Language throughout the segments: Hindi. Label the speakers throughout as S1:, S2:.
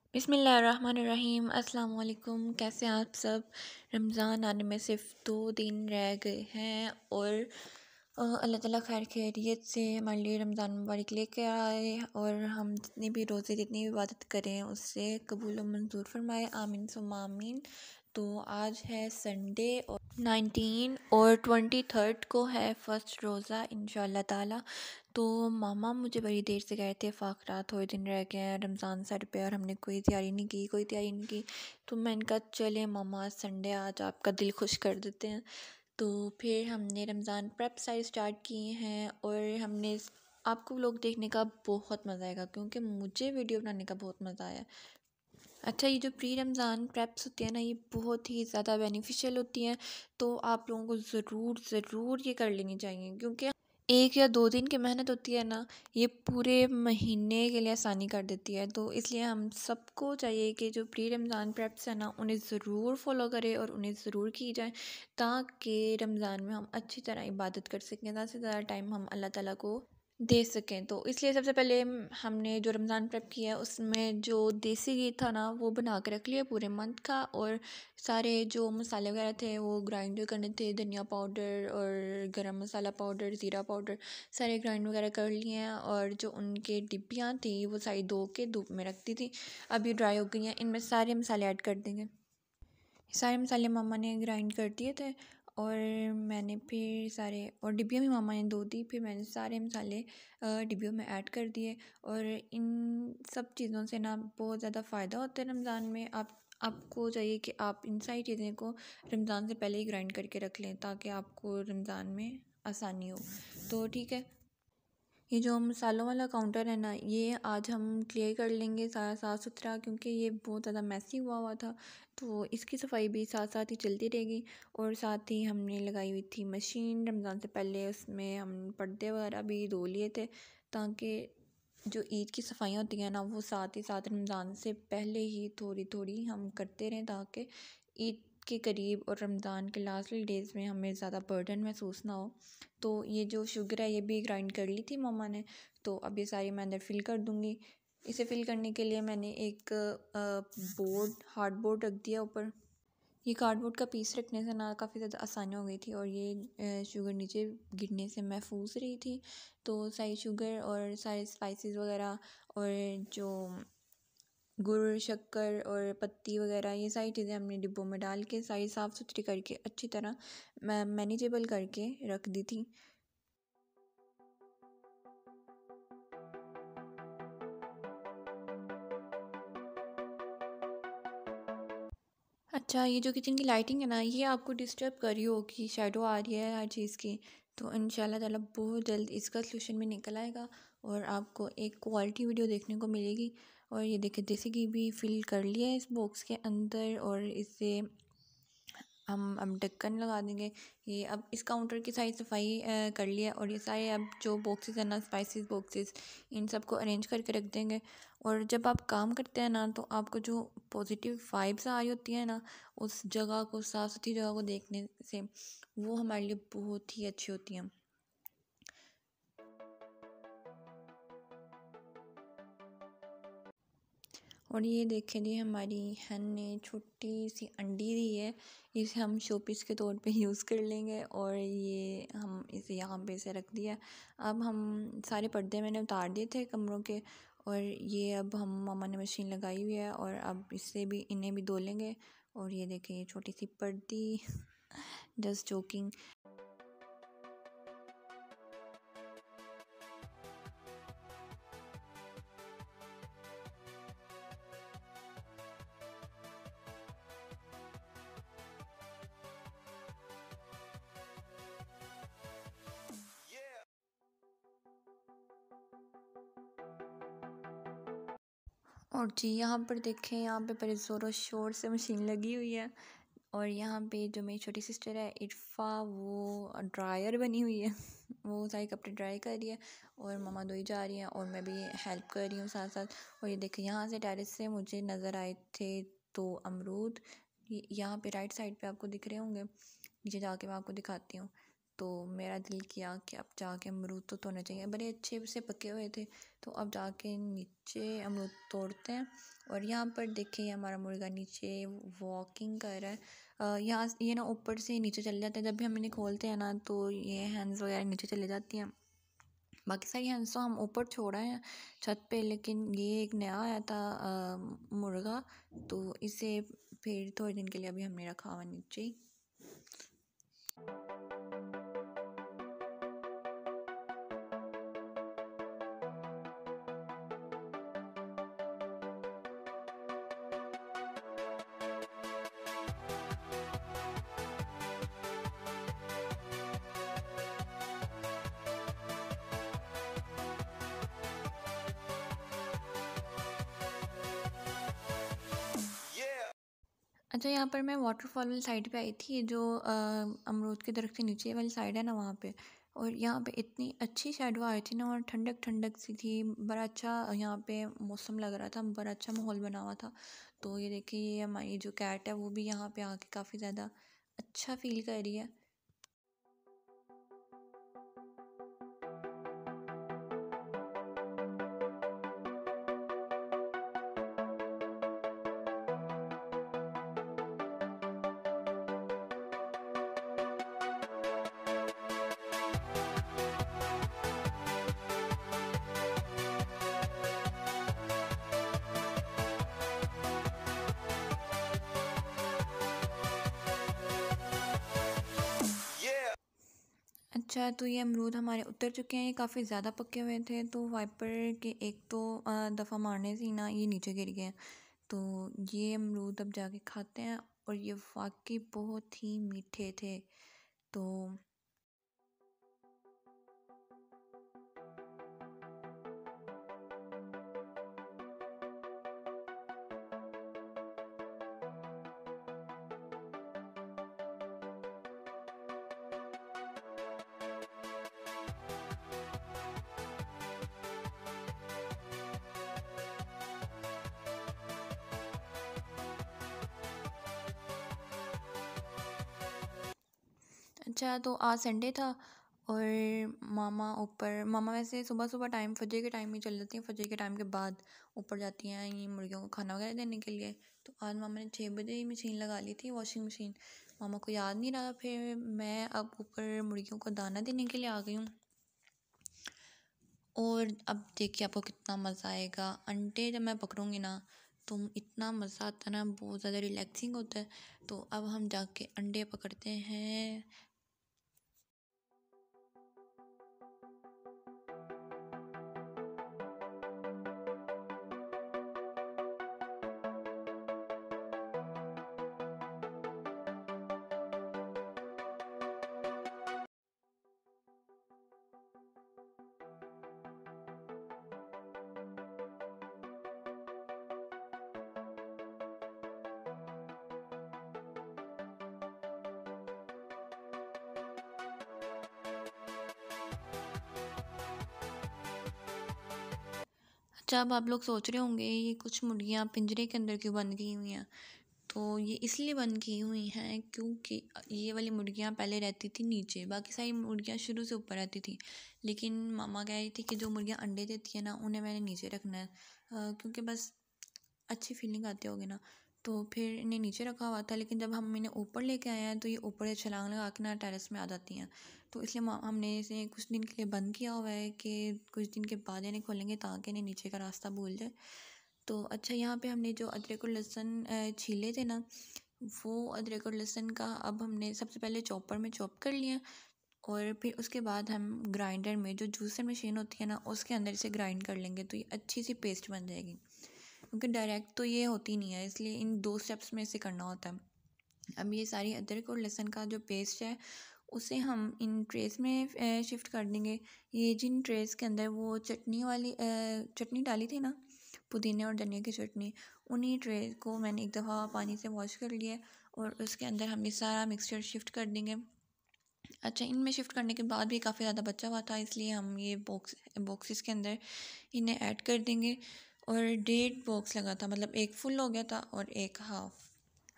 S1: बिस्मिल्लाहिर्रहमानिर्रहीम। अस्सलाम वालेकुम। कैसे हैं आप सब। रमज़ान आने में सिर्फ़ 2 दिन रह गए हैं और अल्लाह ताला खैर खैरियत से हमारे लिए रमज़ान मुबारक लेके आए और हम जितनी भी रोज़े जितनी भी इबादत करें उससे कबूल व मंजूर फरमाए। आमीन सुम्मा आमीन। तो आज है संडे और 19 और 23 को है फ़र्स्ट रोज़ा इंशाअल्लाह ताला। तो मामा मुझे बड़ी देर से कह रहे थे फ़ाकरा थोड़े दिन रह गए हैं रमज़ान सर पे और हमने कोई तैयारी नहीं की। तो मैंने कहा चले मामा संडे आज आपका दिल खुश कर देते हैं। तो फिर हमने रमज़ान प्रेप साइज स्टार्ट किए हैं और हमने आपको व्लॉग देखने का बहुत मज़ा आएगा क्योंकि मुझे वीडियो बनाने का बहुत मज़ा आया। अच्छा, ये जो प्री रमज़ान प्रेप्स होती हैं ना ये बहुत ही ज़्यादा बेनिफिशियल होती हैं। तो आप लोगों को ज़रूर ये कर लेनी चाहिए क्योंकि 1 या 2 दिन की मेहनत होती है ना ये पूरे महीने के लिए आसानी कर देती है। तो इसलिए हम सबको चाहिए कि जो प्री रमज़ान प्रेप्स है ना उन्हें ज़रूर फॉलो करें और उन्हें ज़रूर की जाए ताकि रमज़ान में हम अच्छी तरह इबादत कर सकें, ज़्यादा से ज़्यादा टाइम हम अल्लाह ताला को दे सकें। तो इसलिए सबसे पहले हमने जो रमज़ान प्रेप किया है उसमें जो देसी घी था ना वो बना के रख लिया पूरे मंथ का और सारे जो मसाले वगैरह थे वो ग्राइंड करने थे, धनिया पाउडर और गरम मसाला पाउडर, ज़ीरा पाउडर सारे ग्राइंड वगैरह कर लिए हैं और जो उनके डिब्बियाँ थी वो सारी धो के धूप में रख दी थी। अब ये ड्राई हो गई हैं, इनमें सारे मसाले ऐड कर देंगे। सारे मसाले मामा ने ग्राइंड कर दिए थे और मैंने फिर सारे और डिब्बियाँ भी मामा ने धो दी। फिर मैंने सारे मसाले डिब्बियों में ऐड कर दिए और इन सब चीज़ों से ना बहुत ज़्यादा फ़ायदा होता है रमज़ान में। आपको चाहिए कि आप इन सारी चीज़ें को रमज़ान से पहले ही ग्राइंड करके रख लें ताकि आपको रमज़ान में आसानी हो। तो ठीक है, ये जो मसालों वाला काउंटर है ना ये आज हम क्लियर कर लेंगे सारा साफ़ सुथरा क्योंकि ये बहुत ज़्यादा मैसी हुआ था। तो इसकी सफाई भी साथ साथ ही चलती रहेगी और साथ ही हमने लगाई हुई थी मशीन रमज़ान से पहले, उसमें हम पर्दे वगैरह भी धो लिए थे ताकि जो ईद की सफाइयाँ होती हैं ना वो साथ ही साथ रमज़ान से पहले ही थोड़ी थोड़ी हम करते रहें ताकि ईद के करीब और रमज़ान के लास्ट डेज़ में हमें ज़्यादा बर्डन महसूस ना हो। तो ये जो शुगर है ये भी ग्राइंड कर ली थी मम्मा ने। तो अब ये सारी मैं अंदर फिल कर दूँगी। इसे फिल करने के लिए मैंने एक हार्डबोर्ड रख दिया ऊपर। ये कार्डबोर्ड का पीस रखने से ना काफ़ी ज़्यादा आसानी हो गई थी और ये शुगर नीचे गिरने से महफूज रही थी। तो सारी शुगर और सारे स्पाइसेस वगैरह और जो गुड़, शक्कर और पत्ती वगैरह ये सारी चीज़ें हमने डिब्बों में डाल के सारी साफ़ सुथरी करके अच्छी तरह मैनेजेबल करके रख दी थी। अच्छा, ये जो किचन की लाइटिंग है ना ये आपको डिस्टर्ब कर रही होगी, शैडो आ रही है हर चीज़ की। तो इंशाल्लाह ताला बहुत जल्द इसका सलूशन भी निकल आएगा और आपको एक क्वालिटी वीडियो देखने को मिलेगी। और ये देखिए देसी घी भी फिल कर लिया है इस बॉक्स के अंदर और इसे हम अब ढक्कन लगा देंगे। ये अब इस काउंटर की सारी सफाई कर लिया और ये सारे अब जो बॉक्सेस हैं ना स्पाइसेस बॉक्सेस इन सबको अरेंज करके रख देंगे। और जब आप काम करते हैं ना तो आपको जो पॉजिटिव वाइब्स आ रही होती है ना उस जगह को साफ़ सुथरी जगह को देखने से वो हमारे लिए बहुत ही अच्छी होती हैं। और ये देखें जी हमारी hen ने छोटी सी अंडी दी है। इसे हम शोपीस के तौर पे यूज़ कर लेंगे और ये हम इसे यहाँ पे से रख दिया। अब हम सारे पर्दे मैंने उतार दिए थे कमरों के और ये अब हम मामा ने मशीन लगाई हुई है और अब इससे भी इन्हें भी धो लेंगे। और ये देखें ये छोटी सी पर्दी जस्ट जोकिंग। और जी यहाँ पर देखें यहाँ पे बड़े ज़ोरों शोर से मशीन लगी हुई है और यहाँ पे जो मेरी छोटी सिस्टर है इरफा वो ड्रायर बनी हुई है वो सारे कपड़े ड्राई कर रही है और मम्मा धोई जा रही हैं और मैं भी हेल्प कर रही हूँ साथ साथ। और ये देखें यहाँ से टेरेस से मुझे नज़र आए थे तो अमरूद यहाँ पे राइट साइड पे आपको दिख रहे होंगे। नीचे जाके मैं आपको दिखाती हूँ। तो मेरा दिल किया कि अब जाके अमरूद तो तोड़ने चाहिए, बड़े अच्छे से पके हुए थे। तो अब जाके नीचे अमरूद तोड़ते हैं और यहाँ पर देखिए हमारा मुर्गा नीचे वॉकिंग कर रहा है। यहाँ ये ना ऊपर से नीचे चले जाते हैं, जब भी हम इन्हें खोलते हैं ना तो ये हैंड्स वगैरह नीचे चले जाती हैं। बाकी सारी हैंड्स तो हम ऊपर छोड़ा है छत पे, लेकिन ये एक नया आया था मुर्गा, तो इसे फिर थोड़े दिन के लिए अभी हमने रखा हुआ नीचे ही। अच्छा, यहाँ पर मैं वाटरफॉल वाली साइड पे आई थी, जो अमरूद के दरख्त के नीचे वाली साइड है ना वहाँ पे। और यहाँ पे इतनी अच्छी शैडो आ रही थी ना, और ठंडक ठंडक सी थी, बड़ा अच्छा यहाँ पे मौसम लग रहा था, बड़ा अच्छा माहौल बना हुआ था। तो ये देखिए, ये हमारी जो कैट है वो भी यहाँ पे आके काफ़ी ज़्यादा अच्छा फील कर रही है। अच्छा, तो ये अमरूद हमारे उतर चुके हैं, ये काफ़ी ज़्यादा पके हुए थे, तो वाइपर के एक तो दफ़ा मारने से ही ना ये नीचे गिर गए। तो ये अमरूद अब जाके खाते हैं, और ये वाकई बहुत ही मीठे थे। तो अच्छा, तो आज संडे था, और मामा वैसे सुबह सुबह टाइम फजर के टाइम ही चल जाती हैं, फजर के टाइम के बाद ऊपर जाती हैं ये मुर्गियों को खाना वगैरह देने के लिए। तो आज मामा ने 6 बजे ही मशीन लगा ली थी, वॉशिंग मशीन। मामा को याद नहीं रहा, फिर मैं अब ऊपर मुर्गियों को दाना देने के लिए आ गई हूँ। और अब देखिए आपको कितना मज़ा आएगा, अंडे जब मैं पकड़ूंगी ना तो इतना मज़ा आता है ना, बहुत ज़्यादा रिलैक्सिंग होता है। तो अब हम जाके अंडे पकड़ते हैं। अच्छा, अब आप लोग सोच रहे होंगे ये कुछ मुर्गियाँ पिंजरे के अंदर क्यों बंद की हुई हैं। तो ये इसलिए बंद की हुई हैं क्योंकि ये वाली मुर्गियाँ पहले रहती थी नीचे, बाकी सारी मुर्गियाँ शुरू से ऊपर रहती थी। लेकिन मामा कह रही थी कि जो मुर्गियाँ अंडे देती है ना उन्हें मैंने नीचे रखना है, क्योंकि बस अच्छी फीलिंग आती होगी ना। तो फिर इन्हें नीचे रखा हुआ था, लेकिन जब हम इन्हें ऊपर लेके आए हैं तो ये ऊपर से छलांग लगा के ना टेरेस में आ जाती हैं। तो इसलिए हमने इसे कुछ दिन के लिए बंद किया हुआ है कि कुछ दिन के बाद इन्हें खोलेंगे ताकि इन्हें नीचे का रास्ता भूल जाए। तो अच्छा, यहाँ पे हमने जो अदरक और लहसुन छीले थे ना, वो अदरक और लहसुन का अब हमने सबसे पहले चॉपर में चॉप कर लिया, और फिर उसके बाद हम ग्राइंडर में, जो जूसर मशीन होती है ना, उसके अंदर से ग्राइंड कर लेंगे, तो ये अच्छी सी पेस्ट बन जाएगी। क्योंकि डायरेक्ट तो ये होती नहीं है, इसलिए इन 2 स्टेप्स में इसे करना होता है। अब ये सारी अदरक और लहसुन का जो पेस्ट है उसे हम इन ट्रेस में शिफ्ट कर देंगे। ये जिन ट्रेस के अंदर वो चटनी डाली थी ना, पुदीने और धनिया की चटनी, उन्हीं ट्रे को मैंने एक दफ़ा पानी से वॉश कर लिया, और उसके अंदर हम ये सारा मिक्सचर शिफ्ट कर देंगे। अच्छा, इनमें शिफ्ट करने के बाद भी काफ़ी ज़्यादा बचा हुआ था, इसलिए हम ये बॉक्सेस के अंदर इन्हें ऐड कर देंगे। और 1.5 बॉक्स लगा था, मतलब एक फुल हो गया था और एक हाफ़।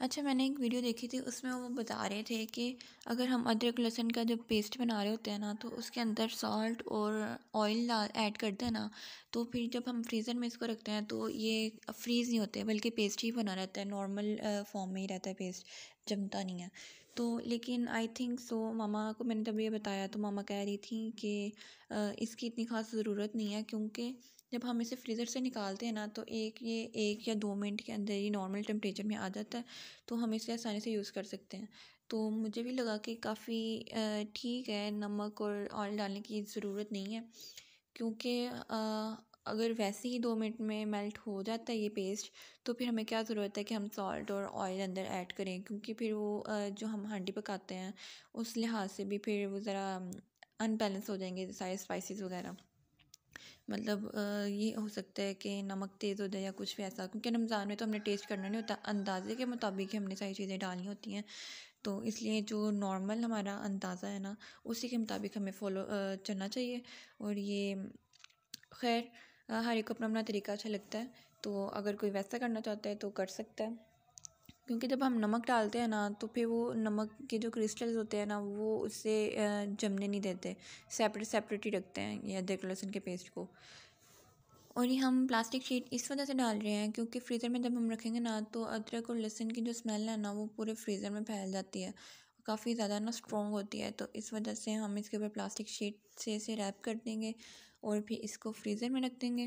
S1: अच्छा, मैंने एक वीडियो देखी थी, उसमें वो बता रहे थे कि अगर हम अदरक लहसुन का जब पेस्ट बना रहे होते हैं ना, तो उसके अंदर सॉल्ट और ऑयल ऐड करते हैं ना, तो फिर जब हम फ्रीज़र में इसको रखते हैं तो ये फ्रीज़ नहीं होते, बल्कि पेस्ट ही बना रहता है, नॉर्मल फॉर्म में ही रहता है पेस्ट, जमता नहीं है। तो लेकिन आई थिंक सो, मामा को मैंने तब ये बताया तो मामा कह रही थी कि इसकी इतनी ख़ास ज़रूरत नहीं है, क्योंकि जब हम इसे फ्रीज़र से निकालते हैं ना, तो ये 1 या 2 मिनट के अंदर ही नॉर्मल टेम्परेचर में आ जाता है, तो हम इसे आसानी से यूज़ कर सकते हैं। तो मुझे भी लगा कि काफ़ी ठीक है, नमक और ऑयल डालने की ज़रूरत नहीं है, क्योंकि अगर वैसे ही 2 मिनट में मेल्ट हो जाता है ये पेस्ट, तो फिर हमें क्या ज़रूरत है कि हम सॉल्ट और ऑयल अंदर ऐड करें, क्योंकि फिर वो जो हम हांडी पकाते हैं उस लिहाज से भी फिर वो ज़रा अनबैलेंस हो जाएंगे सारे स्पाइसेस वगैरह। मतलब ये हो सकता है कि नमक तेज़ हो जाए या कुछ भी ऐसा, क्योंकि रमज़ान में तो हमने टेस्ट करना नहीं होता, अंदाज़े के मुताबिक ही हमने सारी चीज़ें डालनी होती हैं। तो इसलिए जो नॉर्मल हमारा अंदाज़ा है ना, उसी के मुताबिक हमें फॉलो चलना चाहिए। और ये खैर हर एक को अपना अपना तरीका अच्छा लगता है, तो अगर कोई वैसा करना चाहता है तो कर सकता है। क्योंकि जब हम नमक डालते हैं ना, तो फिर वो नमक के जो क्रिस्टल्स होते हैं ना, वो उससे जमने नहीं देते, सेपरेट सेपरेट ही रखते हैं ये अदरक लहसुन के पेस्ट को। और ये हम प्लास्टिक शीट इस वजह से डाल रहे हैं, क्योंकि फ्रीज़र में जब हम रखेंगे ना, तो अदरक और लहसुन की जो स्मेल है ना, वो पूरे फ्रीज़र में फैल जाती है, काफ़ी ज़्यादा ना स्ट्रॉन्ग होती है। तो इस वजह से हम इसके ऊपर प्लास्टिक शीट से इसे रैप कर देंगे और फिर इसको फ्रीज़र में रख देंगे।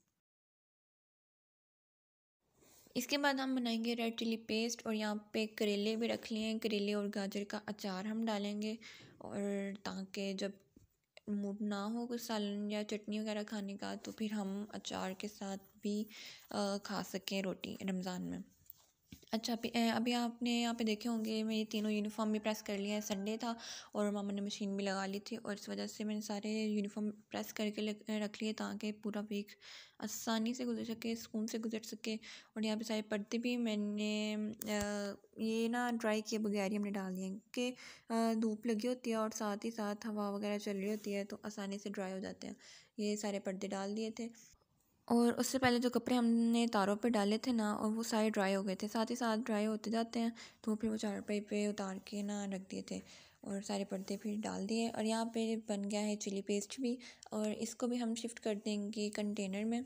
S1: इसके बाद हम बनाएंगे रेड चिली पेस्ट, और यहाँ पे करेले भी रख लिए हैं, करेले और गाजर का अचार हम डालेंगे। और ताकि जब मूड ना हो कुछ सालन या चटनी वगैरह खाने का, तो फिर हम अचार के साथ भी खा सकें रोटी रमज़ान में। अच्छा, अभी आपने यहाँ पे देखे होंगे, मैं ये तीनों यूनिफ़ॉर्म भी प्रेस कर लिया है, संडे था और मामा ने मशीन भी लगा ली थी, और इस वजह से मैंने सारे यूनिफ़ॉर्म प्रेस करके रख लिए, ताकि पूरा वीक आसानी से गुजर सके, सुकून से गुजर सके। और यहाँ पे सारे पर्दे भी मैंने ये ना ड्राई किए बगैर ही हमने डाल दिए हैं, क्योंकि धूप लगी होती है और साथ ही साथ हवा वगैरह चल रही होती है, तो आसानी से ड्राई हो जाते हैं। ये सारे पर्दे डाल दिए थे, और उससे पहले जो कपड़े हमने तारों पे डाले थे ना, और वो सारे ड्राई हो गए थे, साथ ही साथ ड्राई होते जाते हैं, तो फिर वो चारपाई पे उतार के ना रख दिए थे, और सारे पर्दे फिर डाल दिए। और यहाँ पे बन गया है चिली पेस्ट भी, और इसको भी हम शिफ्ट कर देंगे कंटेनर में।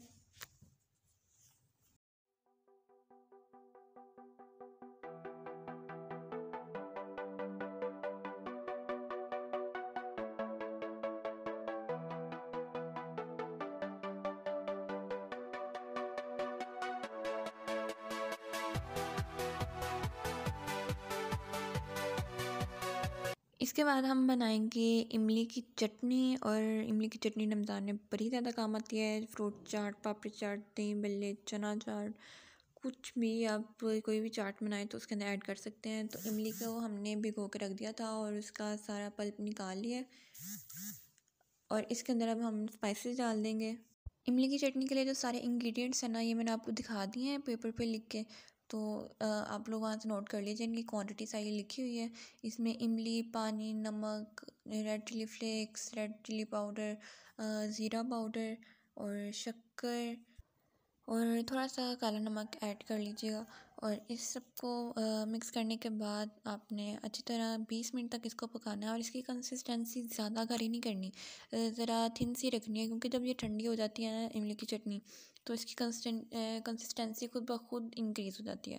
S1: इसके बाद हम बनाएंगे इमली की चटनी, और इमली की चटनी रमज़ान में बड़ी ज़्यादा काम आती है। फ्रूट चाट, पापड़ी चाट, दही बल्ले, चना चाट, कुछ भी आप कोई भी चाट बनाएं तो उसके अंदर ऐड कर सकते हैं। तो इमली को हमने भिगो के रख दिया था और उसका सारा पल्प निकाल लिया, और इसके अंदर अब हम स्पाइसेस डाल देंगे। इमली की चटनी के लिए जो सारे इंग्रेडिएंट्स हैं ना, ये मैंने आपको दिखा दिए हैं पेपर पे लिख के, तो आप लोग वहाँ से नोट कर लीजिए, इनकी क्वांटिटी सारी लिखी हुई है। इसमें इमली, पानी, नमक, red chili flakes, red chili powder, ज़ीरा पाउडर और शक्कर, और थोड़ा सा काला नमक ऐड कर लीजिएगा। और इस सबको मिक्स करने के बाद आपने अच्छी तरह 20 मिनट तक इसको पकाना है, और इसकी कंसिस्टेंसी ज़्यादा गाढ़ी नहीं करनी, ज़रा थिन सी रखनी है, क्योंकि जब ये ठंडी हो जाती है ना इमली की चटनी, तो इसकी कंसिस्टेंसी खुद ब खुद इंक्रीज़ हो जाती है।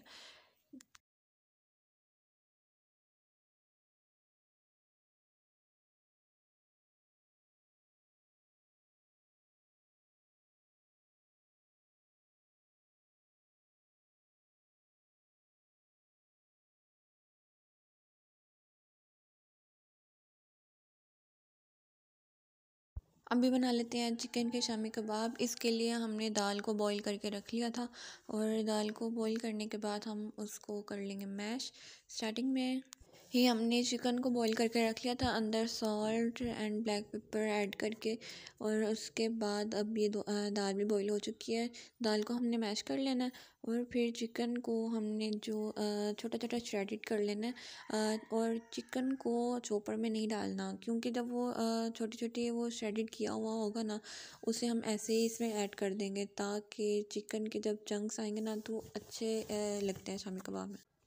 S1: अभी बना लेते हैं चिकन के शामी कबाब। इसके लिए हमने दाल को बॉईल करके रख लिया था, और दाल को बॉईल करने के बाद हम उसको कर लेंगे मैश। स्टार्टिंग में ही हमने चिकन को बॉईल करके रख लिया था, अंदर salt and black pepper add करके, और उसके बाद अब ये दाल भी बॉईल हो चुकी है। दाल को हमने मैश कर लेना है, और फिर चिकन को हमने जो छोटा छोटा श्रेडिड कर लेना है। और चिकन को चॉपर में नहीं डालना, क्योंकि जब वो छोटी छोटी वो श्रेडिड किया हुआ होगा ना, उसे हम ऐसे ही इसमें ऐड कर देंगे, ताकि चिकन के जब चंक्स आएंगे ना, तो अच्छे लगते हैं शामी कबाब में।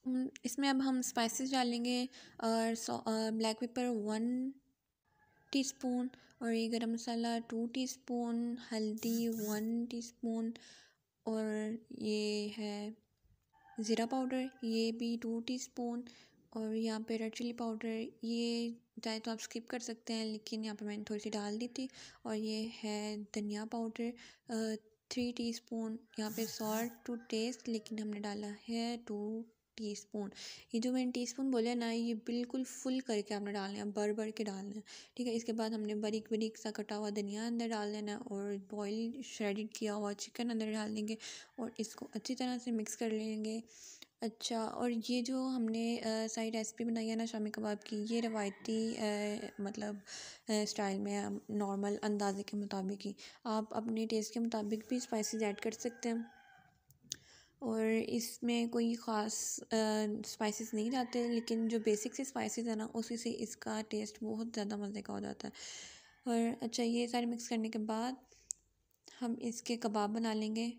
S1: इसमें अब हम स्पाइसेस डालेंगे और ब्लैक पेपर 1 टीस्पून, और ये गरम मसाला 2 टीस्पून, हल्दी 1 टीस्पून, और ये है ज़ीरा पाउडर ये भी 2 टीस्पून, और यहाँ पे रेड चिली पाउडर ये चाहे तो आप स्किप कर सकते हैं, लेकिन यहाँ पे मैंने थोड़ी सी डाल दी थी। और ये है धनिया पाउडर 3 टीस्पून। यहाँ पे सॉल्ट टू टेस्ट, लेकिन हमने डाला है 2 टीस्पून। ये जो मैंने टीस्पून बोले ना, ये बिल्कुल फुल करके आपने डालना है, भर भर के डालना है, ठीक है। इसके बाद हमने बारीक बारीक सा कटा हुआ धनिया अंदर डाल देना है, और बॉयल श्रेडिड किया हुआ चिकन अंदर डाल देंगे, और इसको अच्छी तरह से मिक्स कर लेंगे। अच्छा, और ये जो हमने सारी रेसिपी बनाई है ना शामी कबाब की, ये रवायती मतलब स्टाइल में नॉर्मल अंदाज़े के मुताबिक ही, आप अपने टेस्ट के मुताबिक भी स्पाइसेस ऐड कर सकते हैं, और इसमें कोई ख़ास स्पाइसेस नहीं जाते, लेकिन जो बेसिक से स्पाइसेस है ना, उसी से इसका टेस्ट बहुत ज़्यादा मज़े का हो जाता है। और अच्छा, ये सारे मिक्स करने के बाद हम इसके कबाब बना लेंगे।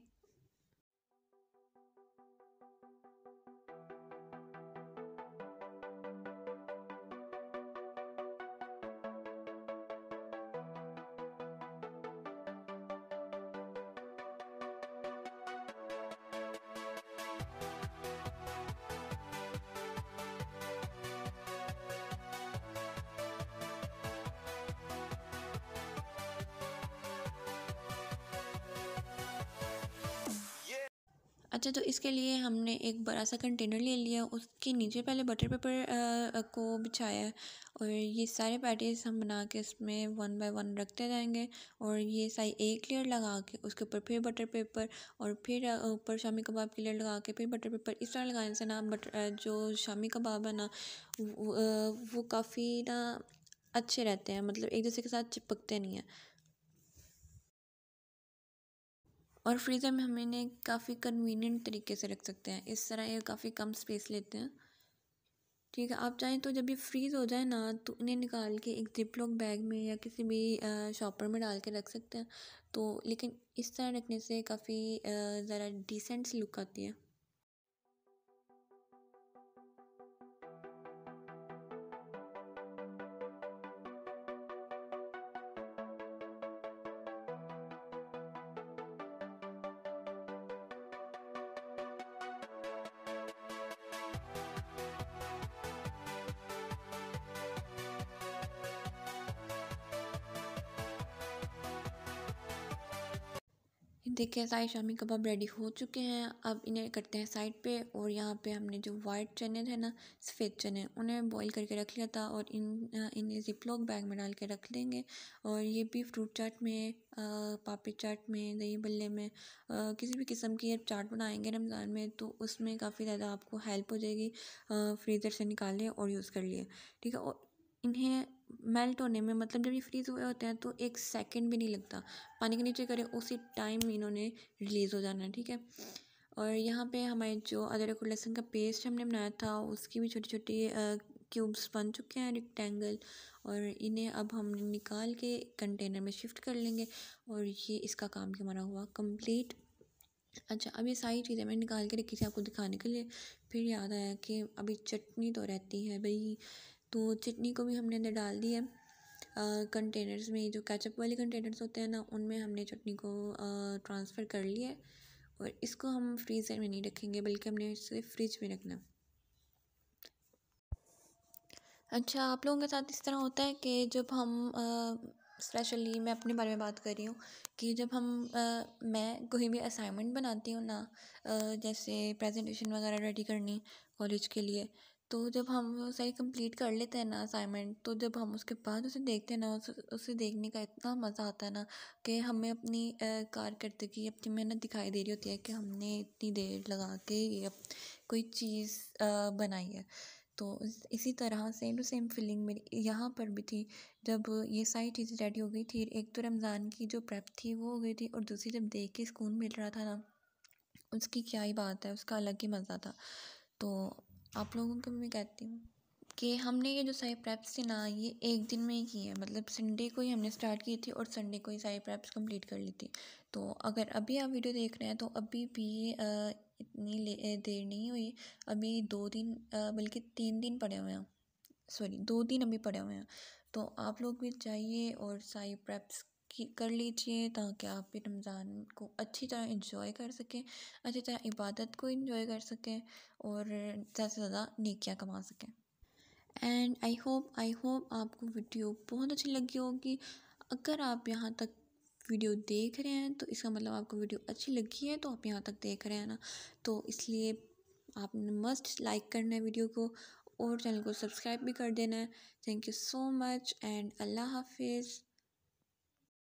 S1: अच्छा, तो इसके लिए हमने एक बड़ा सा कंटेनर ले लिया, उसके नीचे पहले बटर पेपर को बिछाया है, और ये सारे पैटीज हम बना के इसमें 1 बाय 1 रखते जाएंगे, और ये सारी एक लेयर लगा के उसके ऊपर फिर बटर पेपर, और फिर ऊपर शामी कबाब की लेयर लगा के फिर बटर पेपर। इस तरह लगाने से ना जो शामी कबाब है ना, वो काफ़ी ना अच्छे रहते हैं, मतलब एक दूसरे के साथ चिपकते नहीं हैं, और फ्रीज़र में हम इन्हें काफ़ी कन्वीनियंट तरीके से रख सकते हैं। इस तरह ये काफ़ी कम स्पेस लेते हैं, ठीक है। आप चाहें तो जब ये फ्रीज़ हो जाए ना, तो इन्हें निकाल के एक जिपलॉक बैग में या किसी भी शॉपर में डाल के रख सकते हैं, तो लेकिन इस तरह रखने से काफ़ी ज़रा डिसेंट सी लुक आती है। देखिए, सारे शामी कबाब रेडी हो चुके हैं। अब इन्हें करते हैं साइड पे, और यहाँ पे हमने जो वाइट चने थे ना, सफ़ेद चने, उन्हें बॉईल करके रख लिया था, और इन्हें ज़िपलॉक बैग में डाल के रख लेंगे। और ये भी फ्रूट चाट में, पापड़ी चाट में, दही बल्ले में, किसी भी किस्म की आप चाट बनाएंगे रमज़ान में, तो उसमें काफ़ी ज़्यादा आपको हेल्प हो जाएगी। फ्रीज़र से निकालिए और यूज़ कर लिए, ठीक है। और इन्हें मेल्ट होने में, मतलब जब ये फ्रीज़ हुए होते हैं तो 1 सेकंड भी नहीं लगता, पानी के नीचे करें उसी टाइम इन्होंने रिलीज़ हो जाना है, ठीक है। और यहाँ पे हमारे जो अदरक और लहसुन का पेस्ट हमने बनाया था, उसकी भी छोटी छोटी क्यूब्स बन चुके हैं, रेक्टेंगल, और इन्हें अब हम निकाल के कंटेनर में शिफ्ट कर लेंगे, और ये इसका काम भी हमारा हुआ कंप्लीट। अच्छा, अब ये सारी चीज़ें मैं निकाल के रखी थी आपको दिखाने के लिए, फिर याद आया कि अभी चटनी तो रहती है भाई, तो चटनी को भी हमने अंदर डाल दी है। कंटेनर्स में, जो केचप वाले कंटेनर्स होते हैं ना, उनमें हमने चटनी को ट्रांसफ़र कर लिया है, और इसको हम फ्रीज़र में नहीं रखेंगे, बल्कि हमने इसे फ्रिज में रखना है। अच्छा, आप लोगों के साथ इस तरह होता है कि जब हम स्पेशली मैं अपने बारे में बात कर रही हूँ, कि जब मैं कोई भी असाइनमेंट बनाती हूँ ना, जैसे प्रेजेंटेशन वगैरह रेडी करनी कॉलेज के लिए, तो जब हम वो सारी कंप्लीट कर लेते हैं ना असाइनमेंट, तो जब हम उसके बाद उसे देखते हैं ना, उसे देखने का इतना मज़ा आता है ना, कि हमें अपनी कारकर्दगी, अपनी मेहनत दिखाई दे रही होती है, कि हमने इतनी देर लगा के ये कोई चीज़ बनाई है। तो इसी तरह सेम टू सेम फीलिंग मेरी यहाँ पर भी थी, जब ये सारी चीज़ें रेडी हो गई थी। एक तो रमज़ान की जो प्रेप थी वो हो गई थी, और दूसरी जब देख के सुकून मिल रहा था ना, उसकी क्या ही बात है, उसका अलग ही मज़ा था। तो आप लोगों को भी मैं कहती हूँ कि हमने ये जो सारी प्रेप्स थी ना, ये एक दिन में ही की है, मतलब संडे को ही हमने स्टार्ट की थी, और संडे को ही सारी प्रेप्स कंप्लीट कर ली थी। तो अगर अभी आप वीडियो देख रहे हैं, तो अभी भी देर नहीं हुई, अभी 2 दिन बल्कि 3 दिन पड़े हुए हैं, सॉरी 2 दिन अभी पड़े हुए हैं। तो आप लोग भी जाइए और सारी प्रेप्स की कर लीजिए ताकि आप भी रमज़ान को अच्छी तरह इंजॉय कर सकें, अच्छी तरह इबादत को इंजॉय कर सकें और ज़्यादा से ज़्यादा नेकियां कमा सकें। एंड आई होप आपको वीडियो बहुत अच्छी लगी होगी। अगर आप यहाँ तक वीडियो देख रहे हैं तो इसका मतलब आपको वीडियो अच्छी लगी है, तो आप यहाँ तक देख रहे हैं ना, तो इसलिए आपने मस्ट लाइक करना है वीडियो को और चैनल को सब्सक्राइब भी कर देना है। Thank you so much and अल्लाह हाफिज़।